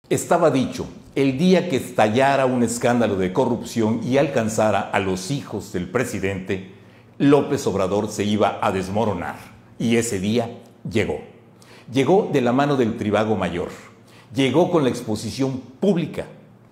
Estaba dicho, el día que estallara un escándalo de corrupción y alcanzara a los hijos del presidente, López Obrador se iba a desmoronar. Y ese día llegó. Llegó de la mano del Trivago Mayor. Llegó con la exposición pública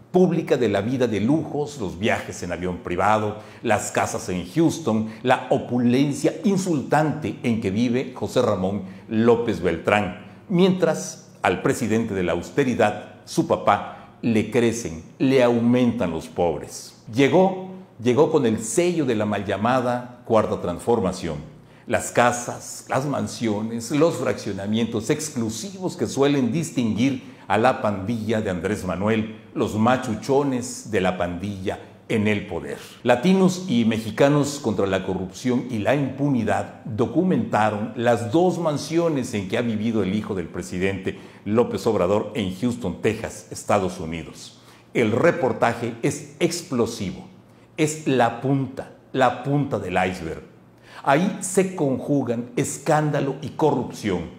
de la vida de lujos, los viajes en avión privado, las casas en Houston, la opulencia insultante en que vive José Ramón López Beltrán, mientras al presidente de la austeridad, su papá, le crecen, le aumentan los pobres. Llegó con el sello de la mal llamada Cuarta Transformación. Las casas, las mansiones, los fraccionamientos exclusivos que suelen distinguir a la pandilla de Andrés Manuel, los machuchones de la pandilla en el poder. Latinos y mexicanos contra la corrupción y la impunidad documentaron las dos mansiones en que ha vivido el hijo del presidente López Obrador en Houston, Texas, Estados Unidos. El reportaje es explosivo, es la punta del iceberg. Ahí se conjugan escándalo y corrupción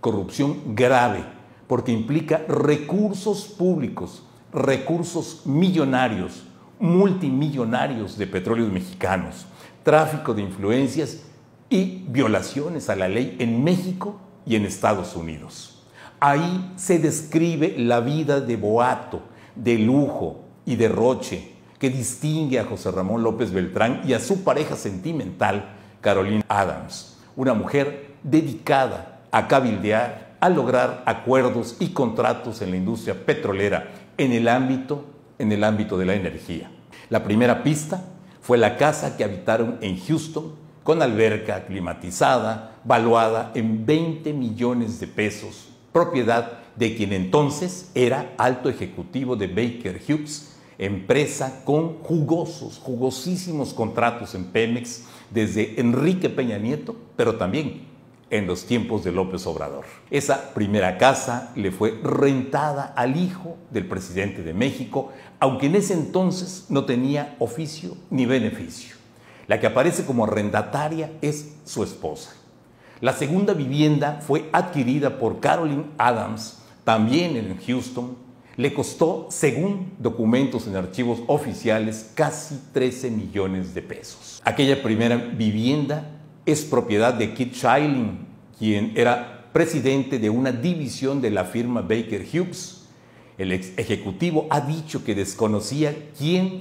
grave, porque implica recursos públicos, recursos millonarios, multimillonarios de petróleos mexicanos, tráfico de influencias y violaciones a la ley en México y en Estados Unidos. Ahí se describe la vida de boato, de lujo y derroche que distingue a José Ramón López Beltrán y a su pareja sentimental, Caroline Adams, una mujer dedicada a cabildear, a lograr acuerdos y contratos en la industria petrolera en el ámbito de la energía. La primera pista fue la casa que habitaron en Houston con alberca climatizada, valuada en 20 millones de pesos, propiedad de quien entonces era alto ejecutivo de Baker Hughes, empresa con jugosísimos contratos en Pemex desde Enrique Peña Nieto, pero también en los tiempos de López Obrador. Esa primera casa le fue rentada al hijo del presidente de México, aunque en ese entonces no tenía oficio ni beneficio. La que aparece como arrendataria es su esposa. La segunda vivienda fue adquirida por Caroline Adams, también en Houston. Le costó, según documentos en archivos oficiales, casi 13 millones de pesos. Aquella primera vivienda es propiedad de Keith Schilling, quien era presidente de una división de la firma Baker Hughes. El ex ejecutivo ha dicho que desconocía quién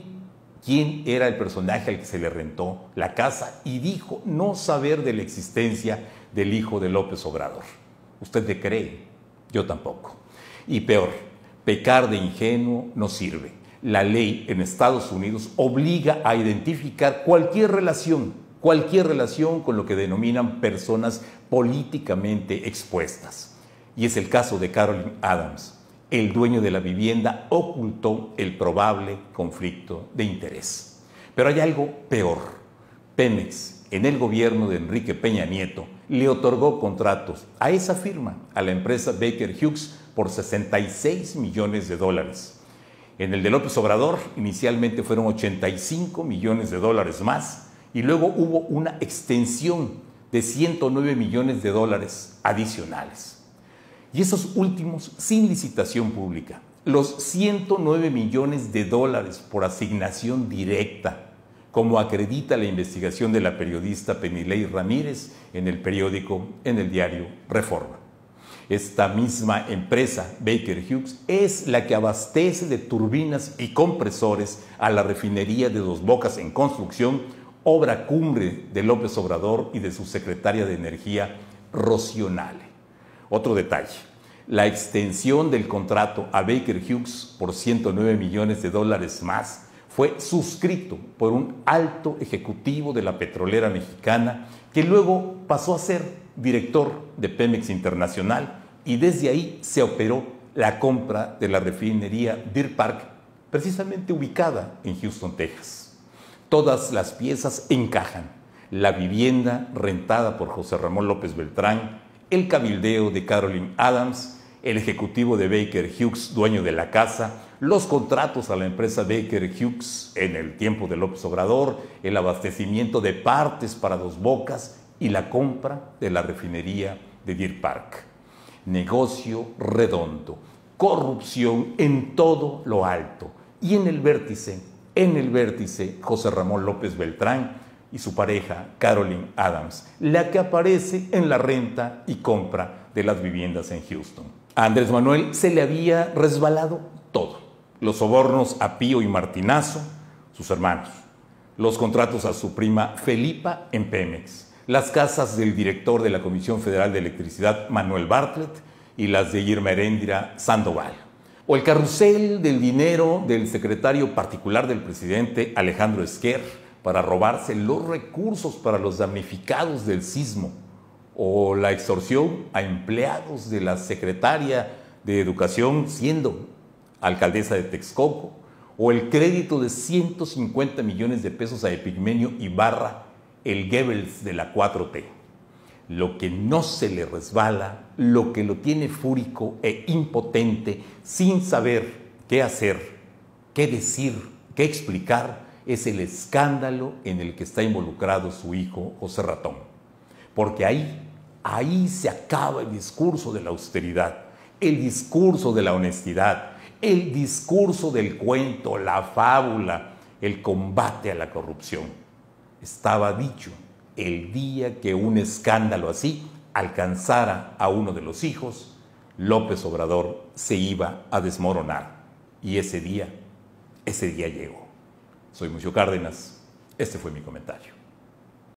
era el personaje al que se le rentó la casa y dijo no saber de la existencia del hijo de López Obrador. ¿Usted le cree? Yo tampoco. Y peor, pecar de ingenuo no sirve. La ley en Estados Unidos obliga a identificar cualquier relación con lo que denominan personas políticamente expuestas. Y es el caso de Caroline Adams. El dueño de la vivienda ocultó el probable conflicto de interés. Pero hay algo peor. Pemex, en el gobierno de Enrique Peña Nieto, le otorgó contratos a esa firma, a la empresa Baker Hughes, por 66 millones de dólares. En el de López Obrador, inicialmente fueron 85 millones de dólares más, y luego hubo una extensión de 109 millones de dólares adicionales. Y esos últimos sin licitación pública, los 109 millones de dólares por asignación directa, como acredita la investigación de la periodista Penilei Ramírez en el diario Reforma. Esta misma empresa, Baker Hughes, es la que abastece de turbinas y compresores a la refinería de Dos Bocas en construcción, obra cumbre de López Obrador y de su secretaria de Energía, Rocío Nale. Otro detalle, la extensión del contrato a Baker Hughes por 109 millones de dólares más fue suscrito por un alto ejecutivo de la petrolera mexicana que luego pasó a ser director de Pemex Internacional y desde ahí se operó la compra de la refinería Deer Park, precisamente ubicada en Houston, Texas. Todas las piezas encajan. La vivienda rentada por José Ramón López Beltrán, el cabildeo de Caroline Adams, el ejecutivo de Baker Hughes, dueño de la casa, los contratos a la empresa Baker Hughes en el tiempo de López Obrador, el abastecimiento de partes para Dos Bocas y la compra de la refinería de Deer Park. Negocio redondo, corrupción en todo lo alto. Y en el vértice, José Ramón López Beltrán y su pareja Carolyn Adams, la que aparece en la renta y compra de las viviendas en Houston. A Andrés Manuel se le había resbalado todo: los sobornos a Pío y Martinazo, sus hermanos; los contratos a su prima Felipa en Pemex; las casas del director de la Comisión Federal de Electricidad, Manuel Bartlett, y las de Irma Heréndira Sandoval; o el carrusel del dinero del secretario particular del presidente, Alejandro Esquer, para robarse los recursos para los damnificados del sismo; o la extorsión a empleados de la secretaria de Educación siendo alcaldesa de Texcoco; o el crédito de 150 millones de pesos a Epigmenio Ibarra, el Goebbels de la 4T. Lo que no se le resbala, lo que lo tiene fúrico e impotente, sin saber qué hacer, qué decir, qué explicar, es el escándalo en el que está involucrado su hijo José Ratón. Porque ahí se acaba el discurso de la austeridad, el discurso de la honestidad, el discurso del cuento, la fábula, el combate a la corrupción. Estaba dicho: el día que un escándalo así alcanzara a uno de los hijos, López Obrador se iba a desmoronar. Y ese día llegó. Soy Mucio Cárdenas. Este fue mi comentario.